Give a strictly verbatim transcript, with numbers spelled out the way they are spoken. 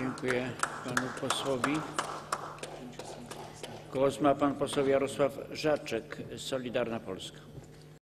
Dziękuję panu posłowi. Głos ma pan poseł Jarosław Żaczek, Solidarna Polska.